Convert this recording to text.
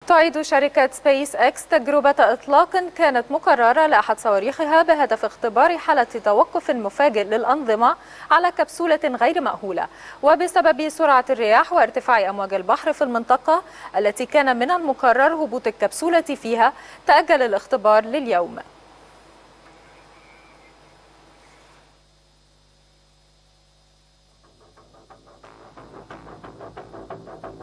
تعيد شركة سبيس إكس تجربة إطلاق كانت مقررة لأحد صواريخها بهدف اختبار حالة توقف مفاجئ للأنظمة على كبسولة غير مأهولة، وبسبب سرعة الرياح وارتفاع أمواج البحر في المنطقة التي كان من المقرر هبوط الكبسولة فيها تأجل الاختبار لليوم.